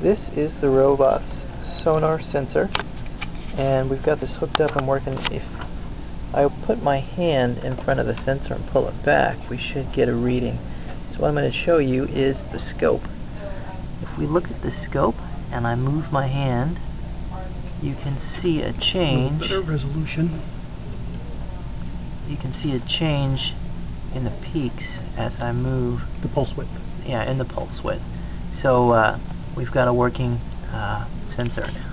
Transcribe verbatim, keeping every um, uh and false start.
This is the robot's sonar sensor, and we've got this hooked up and working. If I put my hand in front of the sensor and pull it back, we should get a reading. So what I'm going to show you is the scope. If we look at the scope and I move my hand, you can see a change. A better resolution. You can see a change in the peaks as I move. The pulse width. Yeah, in the pulse width. So uh, we've got a working uh, sensor now.